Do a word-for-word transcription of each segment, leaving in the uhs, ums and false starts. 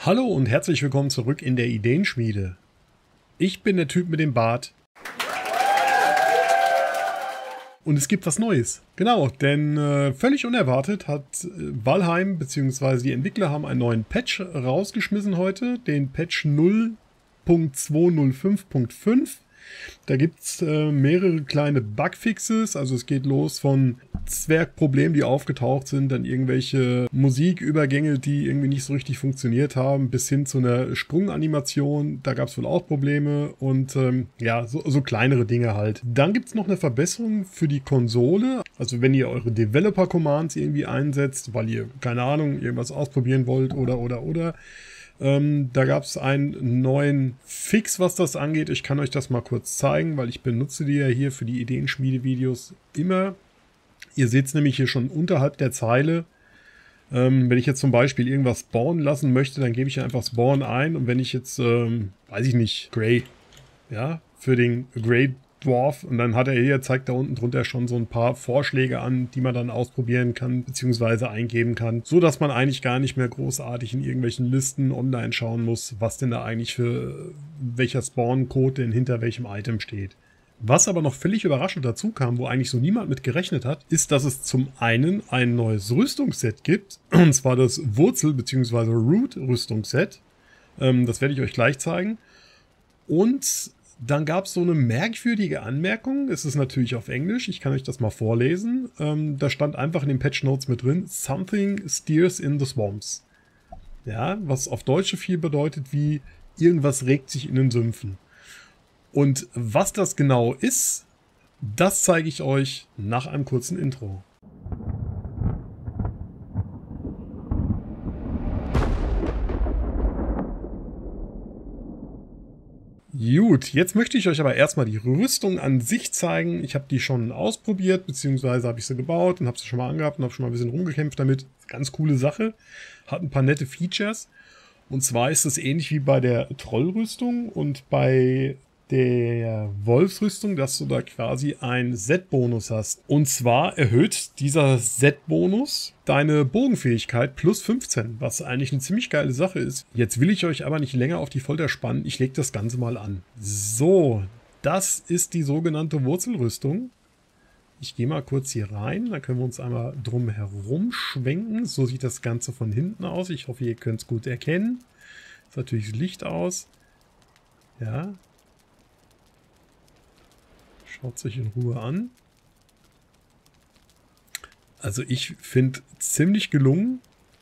Hallo und herzlich willkommen zurück in der Ideenschmiede. Ich bin der Typ mit dem Bart. Und es gibt was Neues. Genau, denn äh, völlig unerwartet hat äh, Valheim bzw. die Entwickler haben einen neuen Patch rausgeschmissen heute. Den Patch null Punkt zweihundertfünf Punkt fünf. Da gibt es äh, mehrere kleine Bugfixes. Also es geht los von Zwergproblemen, die aufgetaucht sind, dann irgendwelche Musikübergänge, die irgendwie nicht so richtig funktioniert haben, bis hin zu einer Sprunganimation. Da gab es wohl auch Probleme und ähm, ja, so, so kleinere Dinge halt. Dann gibt es noch eine Verbesserung für die Konsole. Also wenn ihr eure Developer-Commands irgendwie einsetzt, weil ihr, keine Ahnung, irgendwas ausprobieren wollt oder, oder, oder. Ähm, da gab es einen neuen Fix, was das angeht. Ich kann euch das mal kurz zeigen, weil ich benutze die ja hier für die Ideenschmiede-Videos immer. Ihr seht es nämlich hier schon unterhalb der Zeile. Ähm, wenn ich jetzt zum Beispiel irgendwas spawnen lassen möchte, dann gebe ich einfach Spawn ein. Und wenn ich jetzt, ähm, weiß ich nicht, Grey, ja, für den Grey Dwarf, und dann hat er hier, zeigt da unten drunter schon so ein paar Vorschläge an, die man dann ausprobieren kann, beziehungsweise eingeben kann, so dass man eigentlich gar nicht mehr großartig in irgendwelchen Listen online schauen muss, was denn da eigentlich für welcher Spawn-Code denn hinter welchem Item steht. Was aber noch völlig überraschend dazu kam, wo eigentlich so niemand mit gerechnet hat, ist, dass es zum einen ein neues Rüstungsset gibt, und zwar das Wurzel- bzw. Root-Rüstungsset. Ähm, das werde ich euch gleich zeigen. Und dann gab es so eine merkwürdige Anmerkung. Es ist natürlich auf Englisch. Ich kann euch das mal vorlesen. Ähm, da stand einfach in den Patch Notes mit drin: Something steers in the swamps. Ja, was auf Deutsch so viel bedeutet wie irgendwas regt sich in den Sümpfen. Und was das genau ist, das zeige ich euch nach einem kurzen Intro. Gut, jetzt möchte ich euch aber erstmal die Rüstung an sich zeigen. Ich habe die schon ausprobiert, beziehungsweise habe ich sie gebaut und habe sie schon mal angehabt und habe schon mal ein bisschen rumgekämpft damit. Ganz coole Sache. Hat ein paar nette Features. Und zwar ist es ähnlich wie bei der Trollrüstung und bei der Wolfsrüstung, dass du da quasi einen Set-Bonus hast. Und zwar erhöht dieser Set-Bonus deine Bogenfähigkeit plus fünfzehn, was eigentlich eine ziemlich geile Sache ist. Jetzt will ich euch aber nicht länger auf die Folter spannen. Ich lege das Ganze mal an. So, das ist die sogenannte Wurzelrüstung. Ich gehe mal kurz hier rein, dann können wir uns einmal drum herum schwenken. So sieht das Ganze von hinten aus. Ich hoffe, ihr könnt es gut erkennen. Ist natürlich das Licht aus. Ja. Schaut sich in Ruhe an. Also ich finde ziemlich gelungen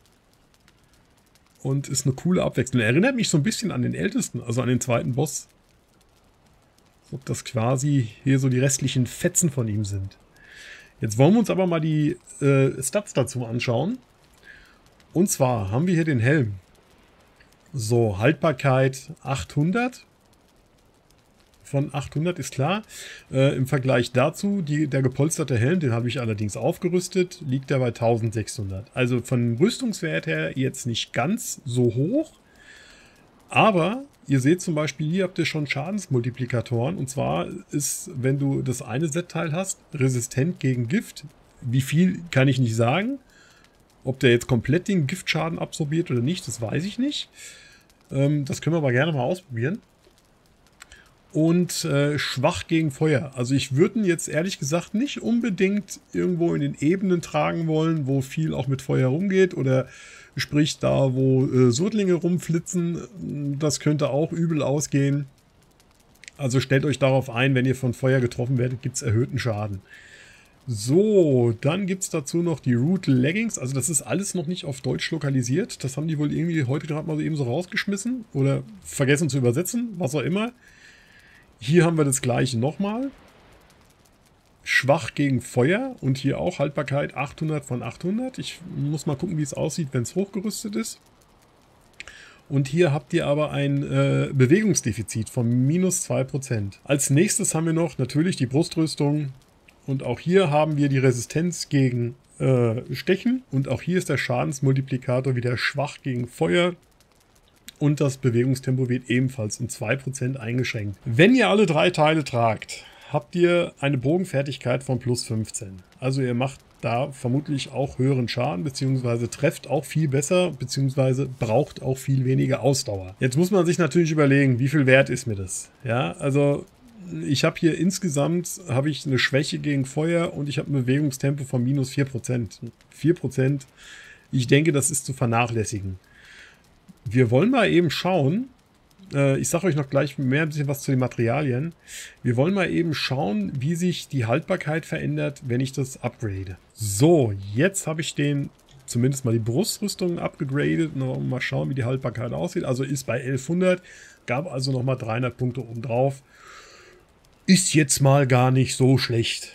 und ist eine coole Abwechslung. Erinnert mich so ein bisschen an den ältesten, also an den zweiten Boss. Als ob das quasi hier so die restlichen Fetzen von ihm sind. Jetzt wollen wir uns aber mal die äh, Stats dazu anschauen. Und zwar haben wir hier den Helm. So, Haltbarkeit achthundert. Von achthundert ist klar. Äh, Im Vergleich dazu, die, der gepolsterte Helm, den habe ich allerdings aufgerüstet, liegt er bei eintausendsechshundert. Also von dem Rüstungswert her jetzt nicht ganz so hoch. Aber ihr seht zum Beispiel, hier habt ihr schon Schadensmultiplikatoren. Und zwar ist, wenn du das eine Set-Teil hast, resistent gegen Gift. Wie viel, kann ich nicht sagen. Ob der jetzt komplett den Giftschaden absorbiert oder nicht, das weiß ich nicht. Ähm, das können wir aber gerne mal ausprobieren. Und äh, schwach gegen Feuer. Also ich würde ihn jetzt ehrlich gesagt nicht unbedingt irgendwo in den Ebenen tragen wollen, wo viel auch mit Feuer rumgeht. Oder sprich da, wo äh, Surtlinge rumflitzen. Das könnte auch übel ausgehen. Also stellt euch darauf ein, wenn ihr von Feuer getroffen werdet, gibt es erhöhten Schaden. So, dann gibt es dazu noch die Root Leggings. Also das ist alles noch nicht auf Deutsch lokalisiert. Das haben die wohl irgendwie heute gerade mal so eben so rausgeschmissen. Oder vergessen zu übersetzen, was auch immer. Hier haben wir das gleiche nochmal. Schwach gegen Feuer und hier auch Haltbarkeit achthundert von achthundert. Ich muss mal gucken, wie es aussieht, wenn es hochgerüstet ist. Und hier habt ihr aber ein äh, Bewegungsdefizit von minus zwei Prozent. Als nächstes haben wir noch natürlich die Brustrüstung. Und auch hier haben wir die Resistenz gegen äh, Stechen. Und auch hier ist der Schadensmultiplikator wieder schwach gegen Feuer. Und das Bewegungstempo wird ebenfalls um zwei Prozent eingeschränkt. Wenn ihr alle drei Teile tragt, habt ihr eine Bogenfertigkeit von plus fünfzehn. Also ihr macht da vermutlich auch höheren Schaden, beziehungsweise trefft auch viel besser, beziehungsweise braucht auch viel weniger Ausdauer. Jetzt muss man sich natürlich überlegen, wie viel wert ist mir das? Ja, also ich habe hier insgesamt habe ich eine Schwäche gegen Feuer und ich habe ein Bewegungstempo von minus vier Prozent. vier Prozent, ich denke, das ist zu vernachlässigen. Wir wollen mal eben schauen, äh, ich sage euch noch gleich mehr ein bisschen was zu den Materialien. Wir wollen mal eben schauen, wie sich die Haltbarkeit verändert, wenn ich das upgrade. So, jetzt habe ich den, zumindest mal die Brustrüstung abgegradet. Mal schauen, wie die Haltbarkeit aussieht. Also ist bei elfhundert, gab also nochmal dreihundert Punkte oben drauf. Ist jetzt mal gar nicht so schlecht.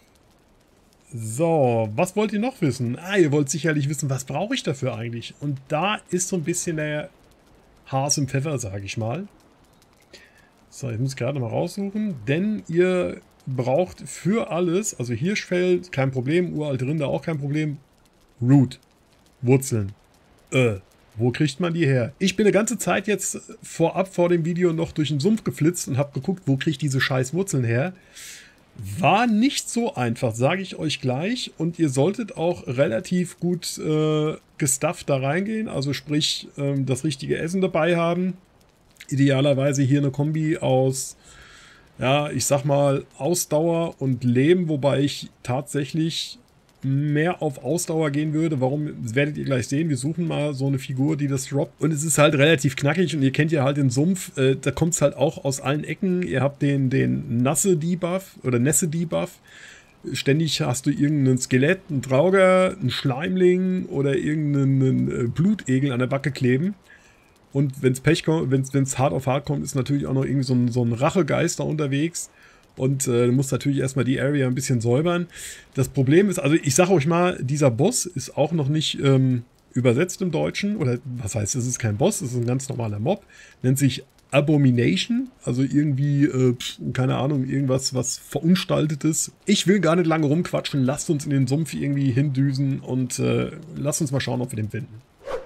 So, was wollt ihr noch wissen? Ah, ihr wollt sicherlich wissen, was brauche ich dafür eigentlich? Und da ist so ein bisschen der Haas im Pfeffer, sage ich mal. So, ich muss gerade mal raussuchen, denn ihr braucht für alles, also Hirschfell, kein Problem, uralte Rinde auch kein Problem, Root, Wurzeln. Äh, wo kriegt man die her? Ich bin eine ganze Zeit jetzt vorab vor dem Video noch durch den Sumpf geflitzt und habe geguckt, wo kriege ich diese scheiß Wurzeln her. War nicht so einfach, sage ich euch gleich. Und ihr solltet auch relativ gut äh, gestufft da reingehen. Also sprich, ähm, das richtige Essen dabei haben. Idealerweise hier eine Kombi aus, ja, ich sag mal, Ausdauer und Leben. Wobei ich tatsächlich mehr auf Ausdauer gehen würde. Warum, das werdet ihr gleich sehen. Wir suchen mal so eine Figur, die das droppt. Und es ist halt relativ knackig und ihr kennt ja halt den Sumpf. Äh, da kommt es halt auch aus allen Ecken. Ihr habt den, den Nasse-Debuff oder Nässe-Debuff. Ständig hast du irgendein Skelett, einen Trauger, einen Schleimling oder irgendeinen äh, Blutegel an der Backe kleben. Und wenn es Pech kommt, wenn es hart auf hart kommt, ist natürlich auch noch irgendwie so ein, so ein Rachegeist da unterwegs. Und äh, du musst natürlich erstmal die Area ein bisschen säubern. Das Problem ist, also ich sage euch mal, dieser Boss ist auch noch nicht ähm, übersetzt im Deutschen. Oder was heißt, es ist kein Boss, es ist ein ganz normaler Mob. Nennt sich Abomination. Also irgendwie, äh, keine Ahnung, irgendwas, was verunstaltet ist. Ich will gar nicht lange rumquatschen. Lasst uns in den Sumpf irgendwie hindüsen und äh, lasst uns mal schauen, ob wir den finden.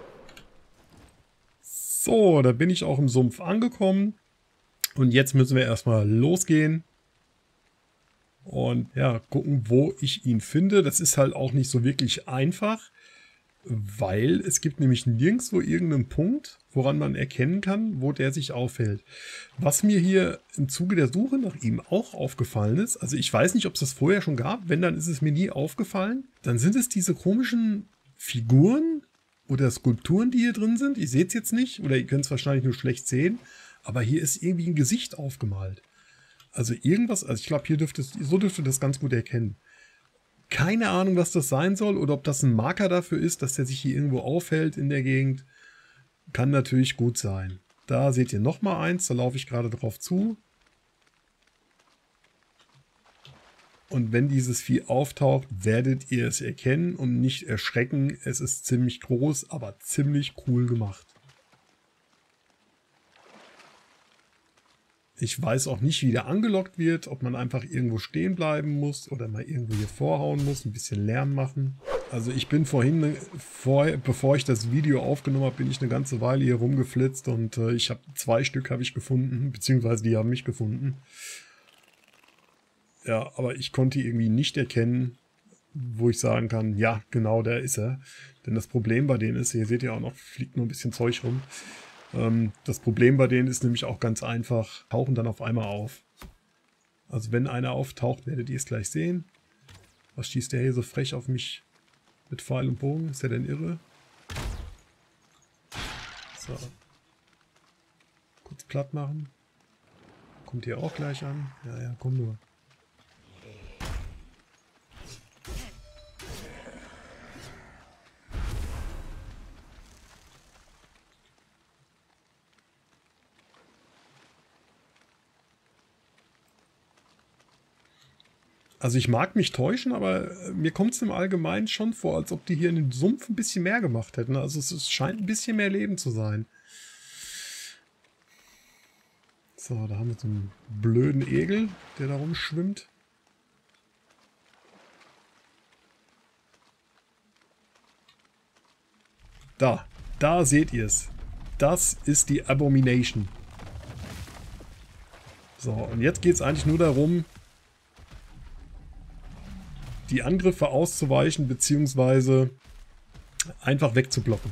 So, da bin ich auch im Sumpf angekommen. Und jetzt müssen wir erstmal losgehen. Und ja, gucken, wo ich ihn finde. Das ist halt auch nicht so wirklich einfach, weil es gibt nämlich nirgendwo irgendeinen Punkt, woran man erkennen kann, wo der sich aufhält. Was mir hier im Zuge der Suche nach ihm auch aufgefallen ist, also ich weiß nicht, ob es das vorher schon gab, wenn, dann ist es mir nie aufgefallen, dann sind es diese komischen Figuren oder Skulpturen, die hier drin sind. Ihr seht es jetzt nicht oder ihr könnt es wahrscheinlich nur schlecht sehen, aber hier ist irgendwie ein Gesicht aufgemalt. Also irgendwas, also ich glaube, hier dürfte es, so dürfte das ganz gut erkennen. Keine Ahnung, was das sein soll oder ob das ein Marker dafür ist, dass der sich hier irgendwo aufhält in der Gegend. Kann natürlich gut sein. Da seht ihr nochmal eins, da laufe ich gerade drauf zu. Und wenn dieses Vieh auftaucht, werdet ihr es erkennen und nicht erschrecken. Es ist ziemlich groß, aber ziemlich cool gemacht. Ich weiß auch nicht, wie der angelockt wird, ob man einfach irgendwo stehen bleiben muss oder mal irgendwo hier vorhauen muss, ein bisschen Lärm machen. Also ich bin vorhin, vor, bevor ich das Video aufgenommen habe, bin ich eine ganze Weile hier rumgeflitzt und äh, ich habe zwei Stück habe ich gefunden, beziehungsweise die haben mich gefunden. Ja, aber ich konnte irgendwie nicht erkennen, wo ich sagen kann, ja, genau, der ist er. Denn das Problem bei denen ist, hier seht ihr auch noch, fliegt nur ein bisschen Zeug rum. Das Problem bei denen ist nämlich auch ganz einfach, tauchen dann auf einmal auf. Also wenn einer auftaucht, werdet ihr es gleich sehen. Was schießt der hier so frech auf mich mit Pfeil und Bogen? Ist der denn irre? So. Kurz platt machen. Kommt hier auch gleich an? Ja, ja, komm nur. Also ich mag mich täuschen, aber mir kommt es im Allgemeinen schon vor, als ob die hier in den Sumpf ein bisschen mehr gemacht hätten. Also es, es scheint ein bisschen mehr Leben zu sein. So, da haben wir so einen blöden Egel, der da rumschwimmt. Da, da seht ihr es. Das ist die Abomination. So, und jetzt geht es eigentlich nur darum, die Angriffe auszuweichen, beziehungsweise einfach wegzublocken.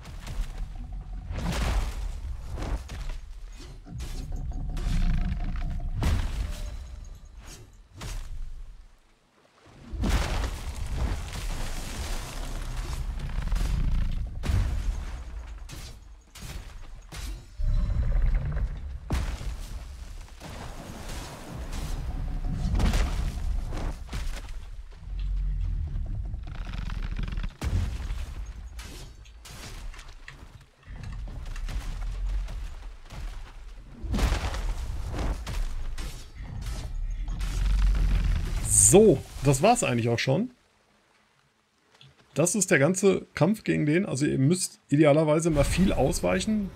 So, das war's eigentlich auch schon. Das ist der ganze Kampf gegen den. Also ihr müsst idealerweise mal viel ausweichen.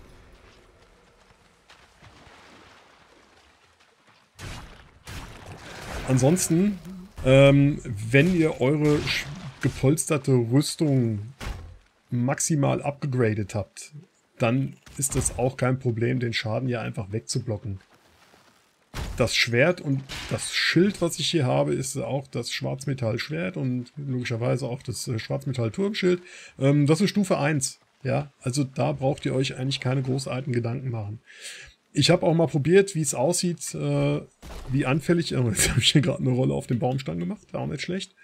Ansonsten, ähm, wenn ihr eure gepolsterte Rüstung maximal abgegradet habt, dann ist das auch kein Problem, den Schaden hier einfach wegzublocken. Das Schwert und das Schild, was ich hier habe, ist auch das Schwarzmetallschwert und logischerweise auch das Schwarzmetall-Turmschild. Ähm, das ist Stufe eins. Ja, also da braucht ihr euch eigentlich keine großartigen Gedanken machen. Ich habe auch mal probiert, wie es aussieht, äh, wie anfällig... Oh, jetzt habe ich hier gerade eine Rolle auf dem Baumstamm gemacht, war auch nicht schlecht.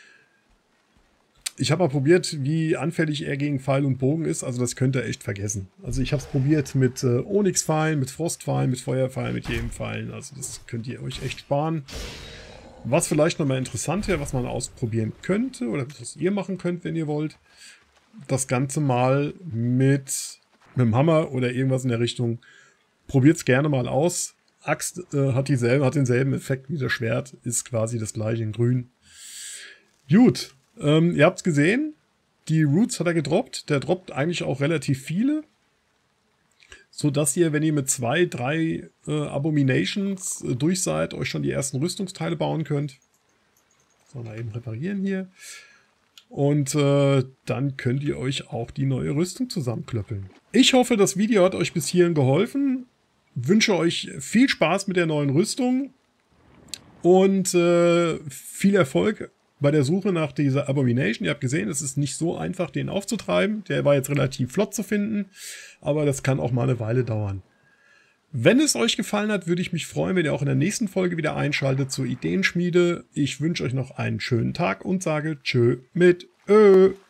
Ich habe mal probiert, wie anfällig er gegen Pfeil und Bogen ist. Also das könnt ihr echt vergessen. Also ich habe es probiert mit äh, Onyx-Pfeilen, mit Frostpfeilen, mit Feuerpfeilen, mit jedem Pfeilen. Also das könnt ihr euch echt sparen. Was vielleicht nochmal interessant wäre, was man ausprobieren könnte oder was ihr machen könnt, wenn ihr wollt. Das Ganze mal mit, mit dem Hammer oder irgendwas in der Richtung. Probiert es gerne mal aus. Axt äh, hat, dieselbe, hat denselben Effekt wie das Schwert. Ist quasi das gleiche in grün. Gut. Ähm, ihr habt es gesehen, die Roots hat er gedroppt. Der droppt eigentlich auch relativ viele. Sodass ihr, wenn ihr mit zwei, drei äh, Abominations äh, durch seid, euch schon die ersten Rüstungsteile bauen könnt. So, mal eben reparieren hier. Und äh, dann könnt ihr euch auch die neue Rüstung zusammenklöppeln. Ich hoffe, das Video hat euch bis hierhin geholfen. Wünsche euch viel Spaß mit der neuen Rüstung. Und äh, viel Erfolg bei der Suche nach dieser Abomination. Ihr habt gesehen, es ist nicht so einfach, den aufzutreiben. Der war jetzt relativ flott zu finden, aber das kann auch mal eine Weile dauern. Wenn es euch gefallen hat, würde ich mich freuen, wenn ihr auch in der nächsten Folge wieder einschaltet zur Ideenschmiede. Ich wünsche euch noch einen schönen Tag und sage Tschö mit Ö.